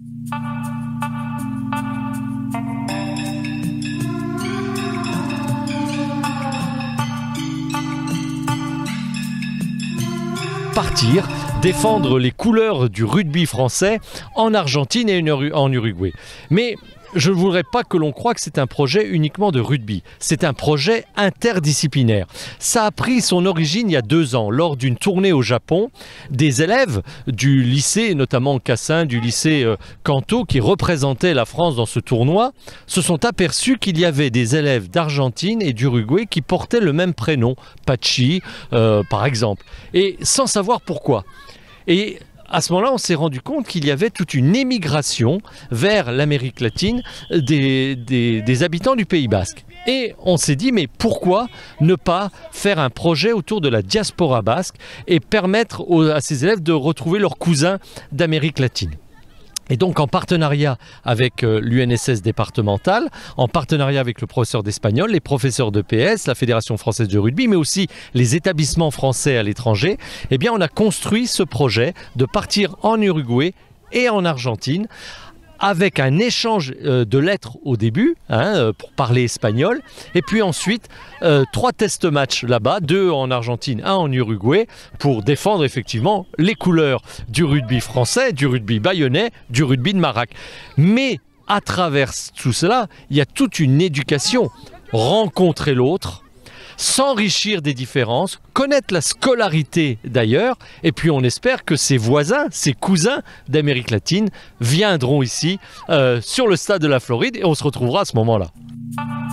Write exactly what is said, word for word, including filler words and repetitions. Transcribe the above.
Partir, défendre les couleurs du rugby français en Argentine et en Uruguay. Mais je ne voudrais pas que l'on croie que c'est un projet uniquement de rugby. C'est un projet interdisciplinaire. Ça a pris son origine il y a deux ans, lors d'une tournée au Japon. Des élèves du lycée, notamment Cassin, du lycée euh, Kanto, qui représentaient la France dans ce tournoi, se sont aperçus qu'il y avait des élèves d'Argentine et d'Uruguay qui portaient le même prénom, Pachi, euh, par exemple, et sans savoir pourquoi. Et à ce moment-là, on s'est rendu compte qu'il y avait toute une émigration vers l'Amérique latine des, des, des habitants du Pays basque. Et on s'est dit, mais pourquoi ne pas faire un projet autour de la diaspora basque et permettre aux, à ces élèves de retrouver leurs cousins d'Amérique latine ? Et donc en partenariat avec euh, l'U N S S départementale, en partenariat avec le professeur d'espagnol, les professeurs d'E P S, la Fédération française de rugby, mais aussi les établissements français à l'étranger, eh bien on a construit ce projet de partir en Uruguay et en Argentine, avec un échange euh, de lettres au début, hein, euh, pour parler espagnol, et puis ensuite euh, trois test matchs là-bas, deux en Argentine, un en Uruguay, pour défendre effectivement les couleurs du rugby français, du rugby bayonnais, du rugby de Marac. Mais à travers tout cela, il y a toute une éducation, rencontrer l'autre, s'enrichir des différences, connaître la scolarité d'ailleurs, et puis on espère que ses voisins, ses cousins d'Amérique latine viendront ici euh, sur le stade de la Floride et on se retrouvera à ce moment-là.